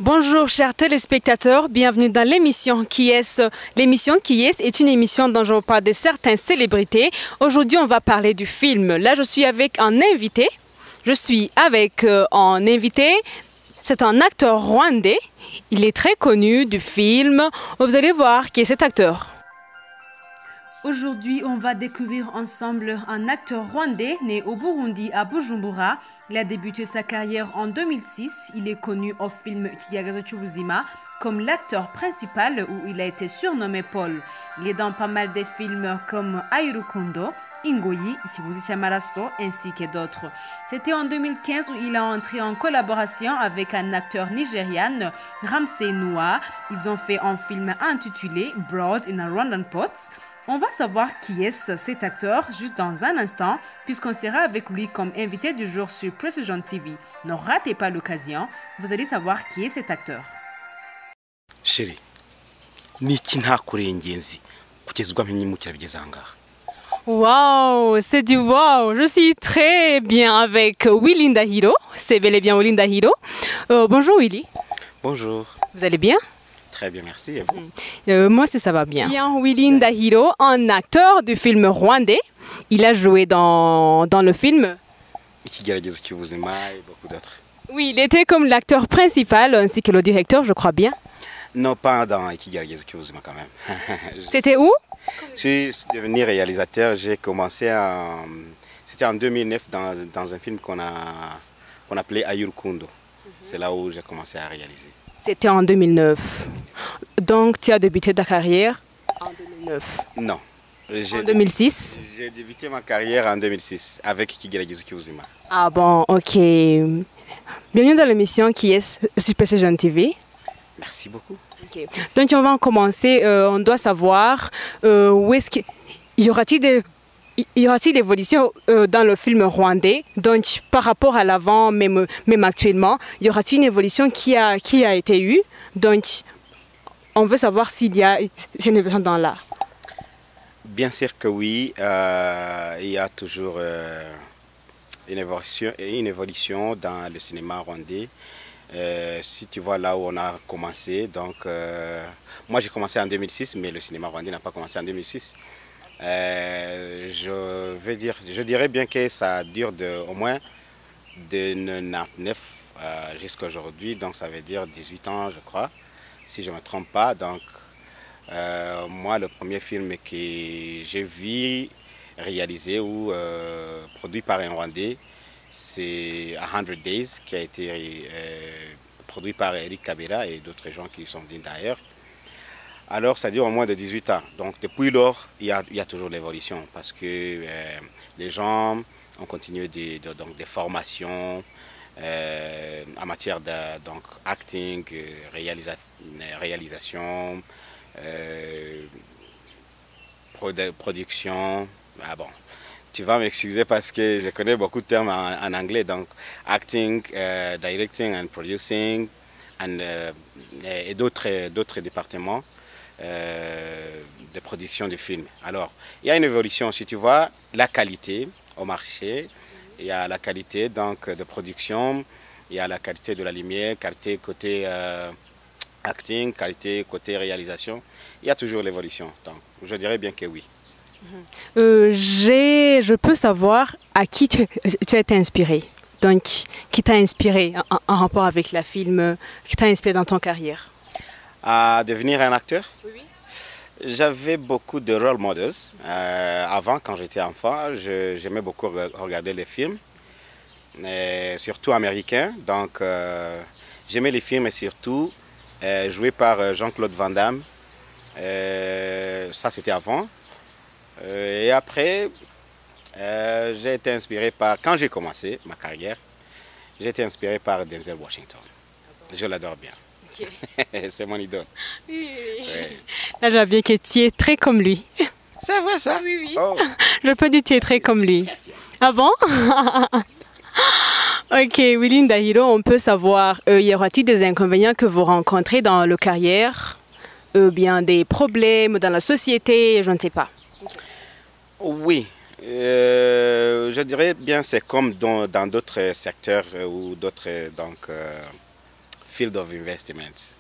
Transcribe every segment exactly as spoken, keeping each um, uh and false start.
Bonjour chers téléspectateurs, bienvenue dans l'émission Qui est-ce? L'émission Qui est-ce est une émission dont je vous parle de certaines célébrités. Aujourd'hui, on va parler du film. Là, je suis avec un invité. Je suis avec euh, un invité. C'est un acteur rwandais. Il est très connu du film. Vous allez voir qui est cet acteur. Aujourd'hui, on va découvrir ensemble un acteur rwandais né au Burundi à Bujumbura. Il a débuté sa carrière en deux mille six. Il est connu au film Ikigeragezo cy'ubuzima comme l'acteur principal où il a été surnommé Paul. Il est dans pas mal de films comme Ayurukundo, Ingoyi, Ikibuzi cy'amaraso ainsi que d'autres. C'était en deux mille quinze où il a entré en collaboration avec un acteur nigérian, Ramsey Nouah. Ils ont fait un film intitulé Broad in a Rwandan Pot. On va savoir qui est cet acteur juste dans un instant, puisqu'on sera avec lui comme invité du jour sur Precision T V. Ne ratez pas l'occasion, vous allez savoir qui est cet acteur. Chérie, niki ntakure ingenzi kugeza ubwo mpimukira bigeze ahangaha. Wow, c'est du wow. Je suis très bien avec Willy Ndahiro. C'est bel et bien Willy Ndahiro. Euh, bonjour Willy. Bonjour. Vous allez bien? Très bien, merci. Et vous? Euh, moi, ça va bien. Bien, Willy Ndahiro, un acteur du film rwandais. Il a joué dans, dans le film Ikigeragezo cy'ubuzima et beaucoup d'autres. Oui, il était comme l'acteur principal ainsi que le directeur, je crois bien. Non, pas dans Ikigeragezo cy'ubuzima quand même. C'était où? Je suis devenu réalisateur, j'ai commencé en... C'était en deux mille neuf dans, dans un film qu'on a qu'on appelait Ayurukundo. Mm-hmm. C'est là où j'ai commencé à réaliser. C'était en deux mille neuf. Donc, tu as débuté ta carrière en deux mille neuf? Non. En deux mille six? J'ai débuté ma carrière en deux mille six avec Ikigeragezo cy'ubuzima. Ah bon, ok. Bienvenue dans l'émission Qui est sur Precision T V. Merci beaucoup. Okay. Donc, on va commencer. Euh, on doit savoir euh, où est-ce qu'il y aura-t-il des... Y aura-t-il d'évolution euh, dans le film rwandais? Donc, par rapport à l'avant, même, même actuellement, y aura-t-il une évolution qui a, qui a été eue? Donc, on veut savoir s'il y a une évolution dans l'art. Bien sûr que oui. Euh, il y a toujours euh, une, évolution, une évolution dans le cinéma rwandais. Euh, si tu vois là où on a commencé, donc euh, moi j'ai commencé en deux mille six, mais le cinéma rwandais n'a pas commencé en deux mille six. Euh, je veux dire, je dirais bien que ça dure de, au moins de quatre-vingt-dix-neuf euh, jusqu'à aujourd'hui, donc ça veut dire dix-huit ans je crois, si je ne me trompe pas. Donc euh, moi le premier film que j'ai vu réalisé ou euh, produit par un Rwandais, c'est A Hundred Days qui a été euh, produit par Eric Kabera et d'autres gens qui sont venus d'ailleurs. Alors ça dure au moins de dix-huit ans. Donc depuis lors, il y a, il y a toujours l'évolution parce que euh, les gens ont continué des de, donc des formations euh, en matière de donc, acting, réalisa réalisation, euh, produ production. Ah bon, tu vas m'excuser parce que je connais beaucoup de termes en, en anglais, donc acting, uh, directing and producing and, uh, et d'autres d'autres départements. Euh, de production de films. Alors, il y a une évolution, si tu vois, la qualité au marché, il y a la qualité donc, de production, il y a la qualité de la lumière, qualité côté euh, acting, qualité côté réalisation, il y a toujours l'évolution. Donc, je dirais bien que oui. Euh, j'ai, je peux savoir à qui tu, tu as été inspiré, donc qui t'a inspiré en, en rapport avec la film, qui t'a inspiré dans ton carrière? À devenir un acteur? Oui, oui. J'avais beaucoup de role models. Euh, avant, quand j'étais enfant, j'aimais beaucoup regarder les films, et surtout américains. Donc, euh, j'aimais les films et surtout euh, joués par Jean-Claude Van Damme. Euh, ça, c'était avant. Euh, et après, euh, j'ai été inspiré par, quand j'ai commencé ma carrière, j'ai été inspiré par Denzel Washington. Je l'adore bien. Okay. C'est mon idole. Oui, oui. Ouais. Là, je vois bien que tu es très comme lui. C'est vrai ça? Oui, oui. Oh. Je peux dire que tu es très comme lui. Ah bon? Ok, Willy Ndahiro, on peut savoir, euh, y aura-t-il des inconvénients que vous rencontrez dans la carrière? Euh, bien des problèmes dans la société, je ne sais pas. Oui, euh, je dirais bien c'est comme dans d'autres secteurs ou d'autres donc. Euh, field of investments.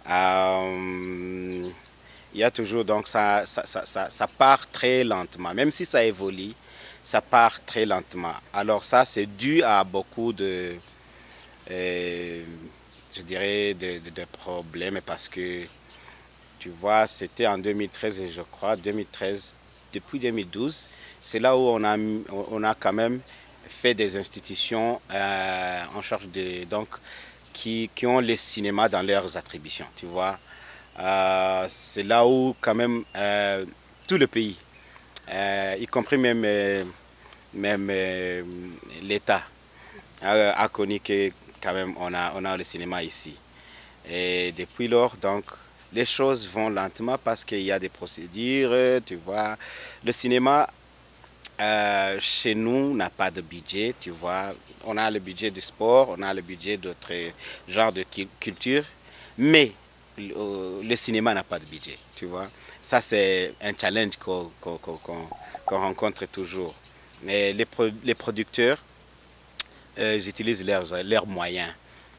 Euh, il y a toujours, donc ça, ça, ça, ça, ça part très lentement, même si ça évolue, ça part très lentement. Alors ça, c'est dû à beaucoup de, euh, je dirais, de, de, de problèmes parce que, tu vois, c'était en deux mille treize, je crois, deux mille treize, depuis deux mille douze, c'est là où on a, on a quand même fait des institutions euh, en charge de, donc, qui, qui ont les cinémas dans leurs attributions, tu vois. Euh, c'est là où quand même euh, tout le pays, euh, y compris même, euh, même euh, l'État, a, a connu que quand même on a, on a le cinéma ici. Et depuis lors, donc, les choses vont lentement parce qu'il y a des procédures, tu vois. Le cinéma, euh, chez nous, n'a pas de budget, tu vois. On a le budget du sport, on a le budget d'autres genres de culture, mais le, le cinéma n'a pas de budget, tu vois. Ça, c'est un challenge qu'on qu'on, qu'on, qu'on rencontre toujours. Et les, pro, les producteurs, euh, ils utilisent leurs, leurs moyens.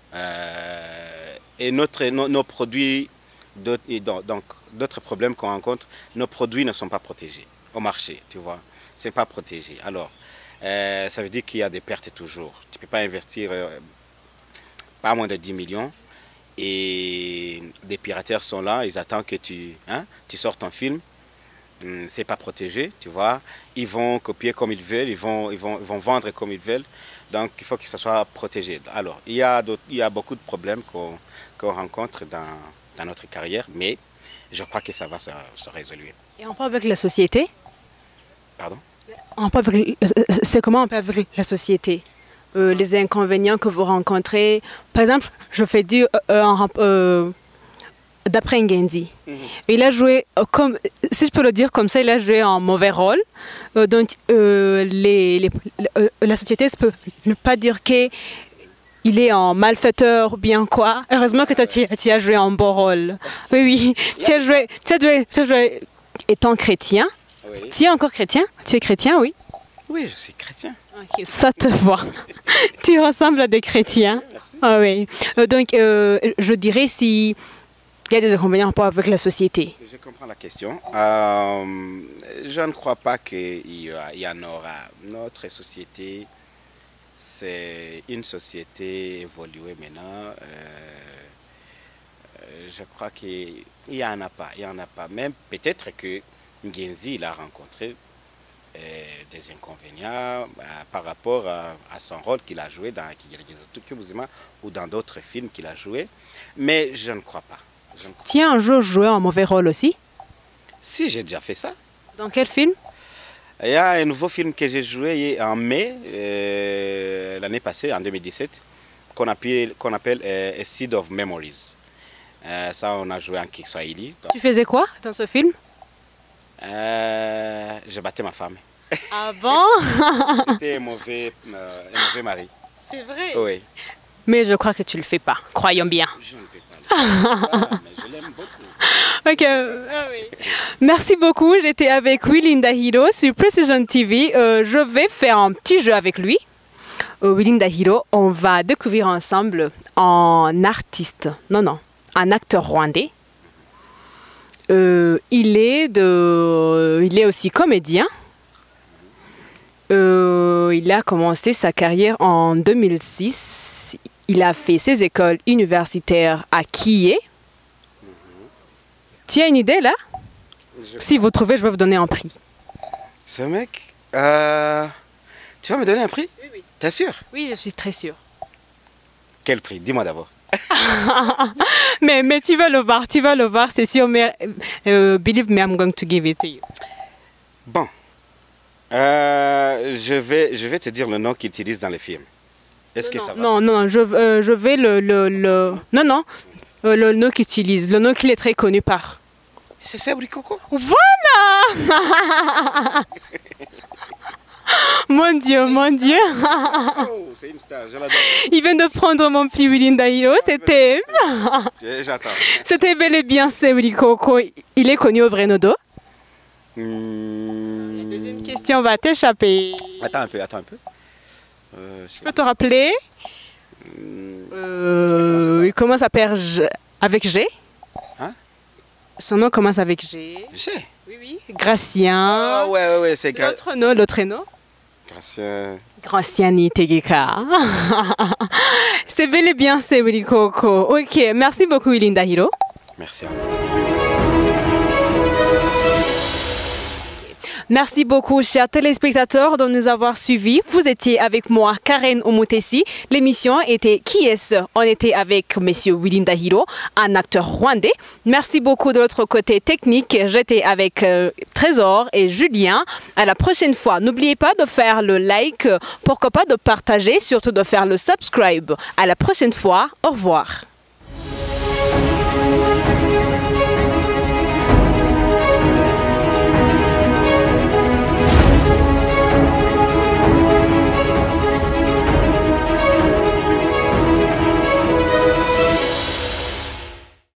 Euh, et notre, nos, nos produits, donc d'autres problèmes qu'on rencontre, nos produits ne sont pas protégés au marché, tu vois. C'est pas protégé. Alors, euh, ça veut dire qu'il y a des pertes toujours. Tu ne peux pas investir euh, pas moins de dix millions et des pirateurs sont là, ils attendent que tu, hein, tu sortes ton film. C'est pas protégé, tu vois. Ils vont copier comme ils veulent, ils vont, ils vont, ils vont vendre comme ils veulent. Donc, il faut que ça soit protégé. Alors, il y a, il y a beaucoup de problèmes qu'on qu'on rencontre dans dans notre carrière, mais je crois que ça va se, se résoudre. Et on parle avec la société? Pardon? C'est comment on peut avec la société? Euh, les inconvénients que vous rencontrez? Par exemple, je fais dire euh, euh, d'après Ngendi. Mm-hmm. Il a joué, comme, si je peux le dire comme ça, il a joué un mauvais rôle. Euh, donc, euh, les, les, euh, la société ne peut ne pas dire que il est un malfaiteur ou bien quoi. Heureusement que toi, tu, tu as joué un bon rôle. Oui, oui. Tu as joué, tu as joué, tu as joué étant chrétien. Oui. Tu es encore chrétien? Tu es chrétien, oui? Oui, je suis chrétien. Okay, ça te voit. Tu ressembles à des chrétiens. Merci. Ah, oui. Euh, donc, euh, je dirais si il y a des inconvénients avec la société. Je comprends la question. Euh, je ne crois pas qu'il y, y en aura. Notre société, c'est une société évoluée maintenant. Euh, je crois qu'il n'y en a pas. Il y en a pas. Même peut-être que Ngenzi il a rencontré euh, des inconvénients euh, par rapport à, à son rôle qu'il a joué dans Kibuzima ou dans d'autres films qu'il a joué. Mais je ne crois pas. Tu as un jour joué un mauvais rôle aussi? Si, j'ai déjà fait ça. Dans quel film? Il y a un nouveau film que j'ai joué en mai, euh, l'année passée, en deux mille dix-sept, qu'on appelle, qu'on appelle euh, A Seed of Memories. Euh, ça, on a joué en Kiswahili. Tu faisais quoi dans ce film? euh, Je battais ma femme. Ah bon? C'était un mauvais, euh, un mauvais mari. C'est vrai? Oui. Mais je crois que tu ne le fais pas, croyons bien. Je ne fais pas le faire, mais je l'aime beaucoup. Ok, ah oui. Merci beaucoup. J'étais avec Willy Ndahiro sur Precision T V. Euh, je vais faire un petit jeu avec lui. Euh, Willy Ndahiro, on va découvrir ensemble un artiste, non, non, un acteur rwandais. Euh, il, est de, il est aussi comédien. Euh, il a commencé sa carrière en deux mille six. Il a fait ses écoles universitaires à Kié. Mm-hmm. Tu as une idée là? Je... Si vous trouvez, je vais vous donner un prix. Ce mec, euh... tu vas me donner un prix? Oui, oui. T'es sûr? Oui, je suis très sûre. Quel prix? Dis-moi d'abord. mais, mais tu vas le voir, tu vas le voir, c'est sûr. Mais uh, believe me, I'm going to give it to you. Bon. Euh, je, vais, je vais te dire le nom qu'il utilise dans les films. Est-ce que non, ça va? Non, non, je, euh, je vais le, le, le... Non, non, euh, le nom qu'il utilise, le nom qu'il est très connu par. C'est Sebri Coco. Voilà. Mon Dieu, mon Dieu. Oh, c'est une star, je l'adore. Il vient de prendre mon prix Willy Ndahiro, c'était... J'attends. C'était bel et bien Sebri Coco. Il est connu au vrai Nodo. Mmh. La deuxième question va t'échapper. Attends un peu, attends un peu. Euh, Je peux te rappeler? mmh. euh, commence à perdre avec G. Hein? Son nom commence avec G. G. Oui, oui. Gracien. Ah ouais, ouais, ouais, c'est Gra... L'autre nom, l'autre nom. Gracien. Graciani Tegeka. C'est bel et bien, c'est Willy Coco. Ok, merci beaucoup, Willy Ndahiro. Merci à vous. Merci beaucoup, chers téléspectateurs, de nous avoir suivis. Vous étiez avec moi, Karen Omutesi. L'émission était Qui est-ce? On était avec Monsieur Willy Ndahiro, un acteur rwandais. Merci beaucoup de l'autre côté technique. J'étais avec euh, Trésor et Julien. À la prochaine fois, n'oubliez pas de faire le like, pourquoi pas de partager, surtout de faire le subscribe. À la prochaine fois, au revoir.